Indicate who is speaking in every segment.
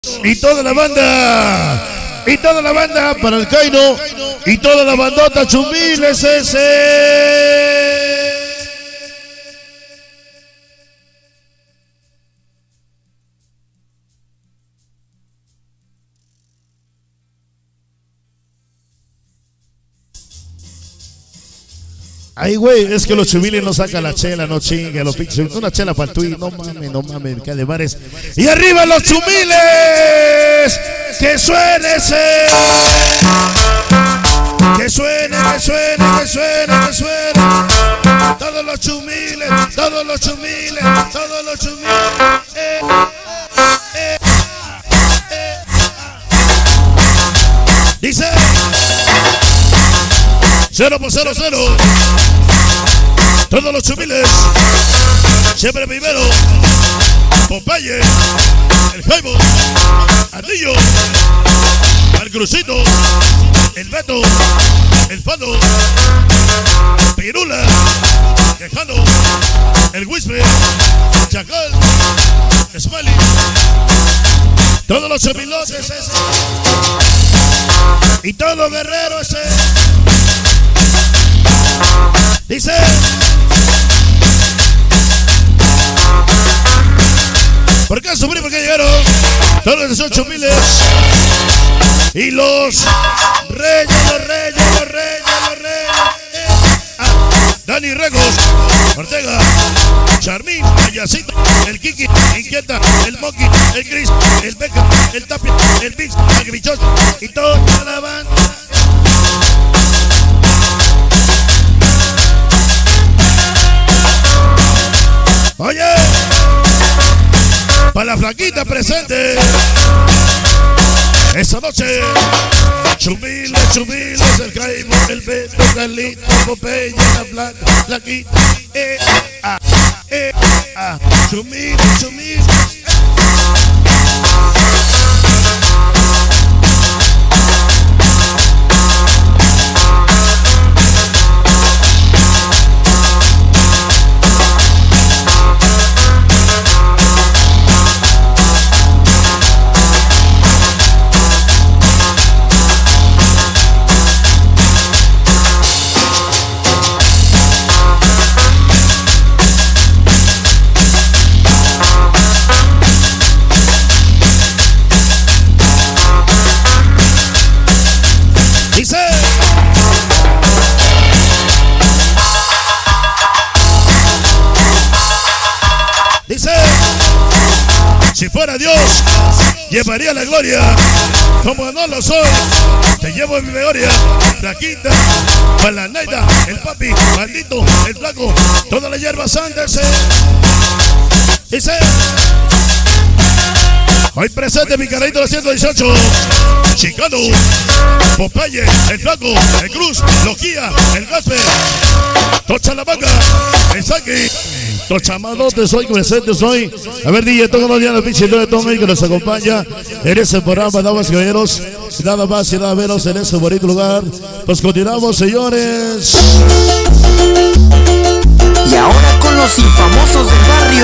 Speaker 1: y toda la banda para el Cairo y toda la bandota Chumiles ese. Ay, güey, es que los chumiles no sacan la chela, no chingue, los pinches. Una chela para el tuit, no mames, que de bares. Y arriba los chumiles, que suene ese. Que suene. Todos los chumiles. Dice 0 por 0. Todos los chumiles, siempre primero. Popeye, el Jaibo, Ardillo, el Crucito, el Beto, el Fado, Pirula, Quejano, el Whisper, Chacal, Smiley. Todos los chumilotes ese. Y todo guerrero ese. Dice ¿por qué sufrir? ¿Por qué llegaron? Todos los 18 miles y los reyes. Dani Regos, Ortega, Charmín, Ayacito, el Kiki, Inquieta, el Monkey, el Chris, el Beca, el Tapia, el Bix, el Grichos y toda la banda. Oye, para la flaquita presente esta noche, chumiles, el Jaibo, el Beto, Carlito, Popeye, la flaquita, chumiles. Dice, si fuera Dios, llevaría la gloria. Como no lo soy, te llevo en mi memoria. Flaquita, para la Naida, el papi, maldito, el flaco, toda la hierba santa ese. Dice, hoy presente mi carrito de 118. Chicano, Popeye, el flaco, el Cruz, Loquía, el Gasper, Tocha la vaca, el Saki. Tochamadotes hoy presentes hoy. A ver, DJ, todos los días los pinches de Tommy que nos acompaña en ese programa, damas y caballeros. Nada más y nada menos en ese bonito lugar. Pues continuamos, señores.
Speaker 2: Y ahora con los infamosos del barrio.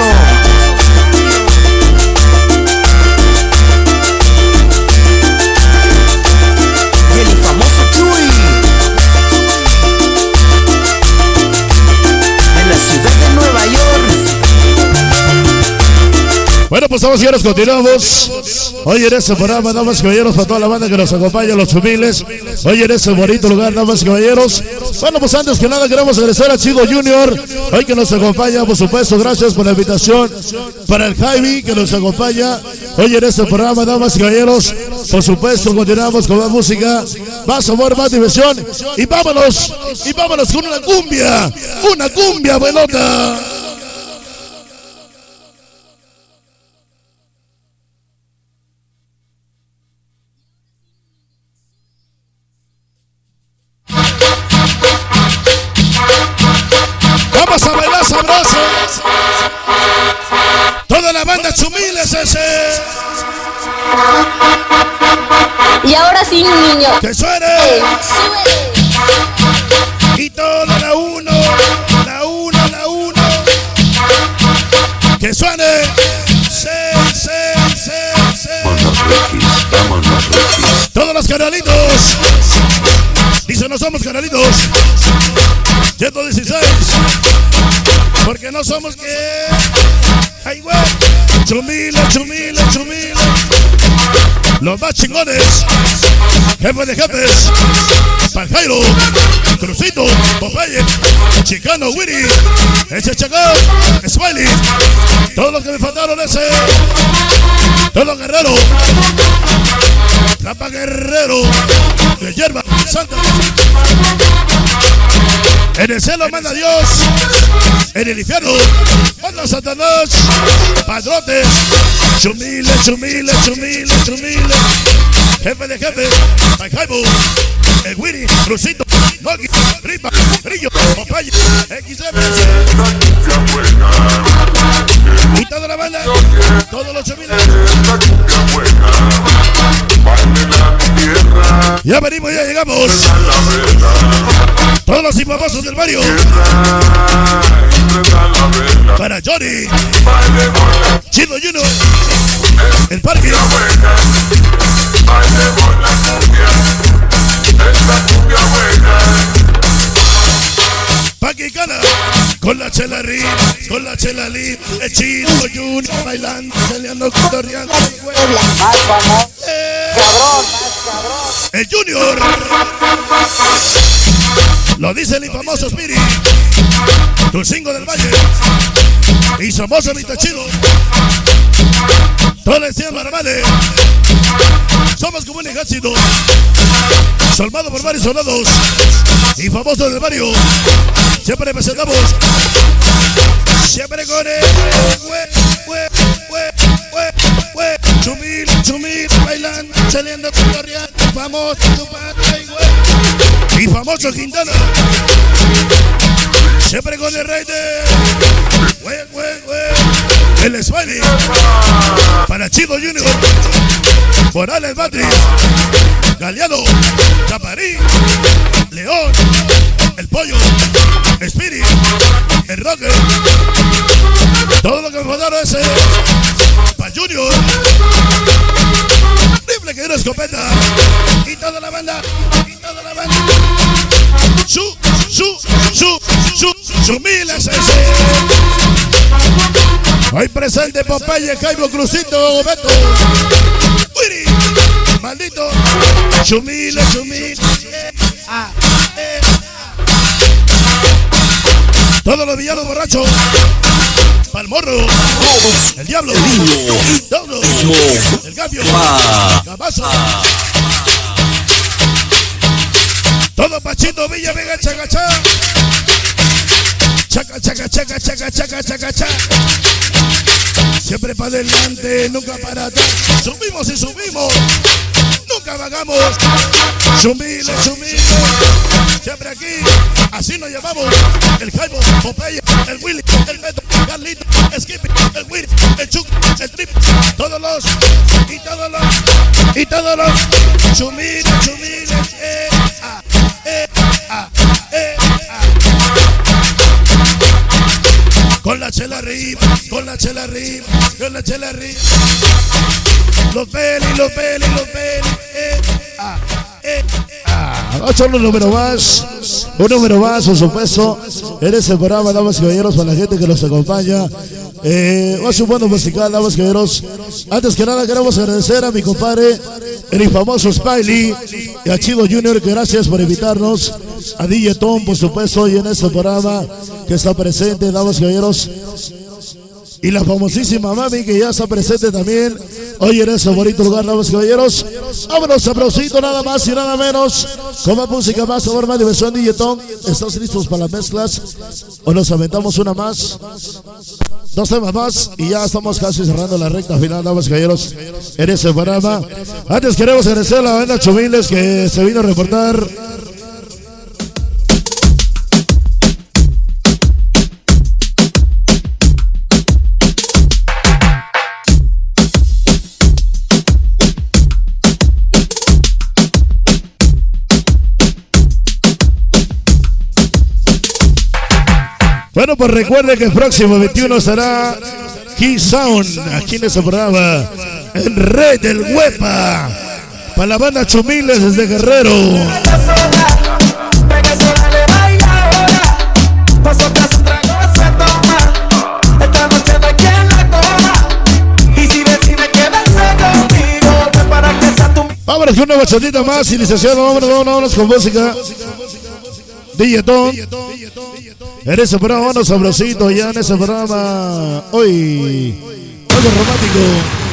Speaker 2: Y el infamoso Chuy. En la ciudad de Nueva York.
Speaker 1: Bueno, pues vamos, señores, continuamos. Hoy en ese programa, damas y caballeros, para toda la banda que nos acompaña, los chumiles. Hoy en ese bonito lugar, damas y caballeros. Bueno, pues antes que nada queremos agradecer a Chido Junior, hoy que nos acompaña, por supuesto, gracias por la invitación. Para el Jaime, que nos acompaña hoy en este programa, damas y caballeros. Por supuesto, continuamos con más música, más amor, más diversión. Y vámonos con una cumbia buenota. Vamos a bailar sabroso. Toda la banda Chumiles ese.
Speaker 3: Y ahora sí, niño.
Speaker 1: Que suene. Y toda la uno. Que suene. Dice, no somos canalitos. 116. Porque no somos que... ¡Ay, güey! Chumila. Los más chingones. Jefe de jefes. Panjairo. Crucito. Popeye. Chicano. Willy. Ese Chacón. Smiley. Todos los que me faltaron ese. Todo Guerrero. Trampa Guerrero. De hierba santa. En el cielo manda Dios. En el infierno manda Satanás. Padrotes. Chumile. Jefe de jefe. Panjaibo. El Willy. Crucito. Nogi. Ripa. Brillo. Popeye. XMS. Y toda la banda. Todos los chumiles. Ya venimos, ya llegamos. Todos los infamosos del barrio. Para Johnny. Chido Juno. El parque. Paquicana. Con la chela Rin, el Chido Junior bailando, peleando, cotorreando. El Junior. Lo dice el infamoso Spirit. Tu cinco del Valle. Y famoso Vista Chido. Todos les tienen normales. Somos como un ejército. Solvado por varios soldados. Y famosos del barrio. Siempre presentamos. Siempre con el chumil, bailando, saliendo, cotorreando, famoso, y famoso Quintana. Siempre con el rey de el Smiley. Para Chido Junior. Morales Batri. Galeano. Chaparí. León. El Pollo. Spirit. El Rocker. Todo lo que me mandaron ese. Para Junior. Rifle que era escopeta. Y toda la banda. Su miles ese. Hoy presente Popeye, Jairo, Crucito, Beto. Willy. Maldito. Chumile. Todos los villanos borrachos. Palmorro. El Diablo. Doblo. El Gambio. Cabazo. Todo Pachito, Villa, Vega, Chacachá. Chaca. Siempre para adelante, nunca para atrás. Subimos y subimos. Nunca vagamos. Chumile. Siempre aquí. Así nos llevamos. El Jaimo, Popeye, el Willy, el Beto, Carlito, Skippy, el Willy, el Chuck, el Trip. Todos los. Chumile. Con la chela arriba. Los peli. Vamos a echarle un número más, por supuesto, en ese programa, damas y caballeros, para la gente que nos acompaña. Vamos a un buen musical, damas y caballeros. Antes que nada, queremos agradecer a mi compadre, el infamoso Smiley, y a Chido Junior, que gracias por invitarnos. A DJ Tom, por supuesto, y en este programa que está presente, damas y caballeros. Y la famosísima Mami, que ya está presente también hoy en ese bonito lugar, damas y caballeros. Vámonos, aplausito, nada más y nada menos. Con más música, más sabor, más diversión. DJ Tom, ¿estás listos para las mezclas? ¿O nos aventamos una más? 2 temas más y ya estamos casi cerrando la recta final, damas y caballeros, en ese programa. Antes queremos agradecer a la banda Chumiles que se vino a reportar. Bueno, pues recuerde que el próximo 21 estará Key Sound aquí en ese programa, en Red del Huepa. Para la banda Chumiles desde Guerrero. Vámonos con una bachatita más, licenciado. Vámonos con música. Dilletón. En ese programa, sabrosito, ya en ese programa. Hoy, algo romántico.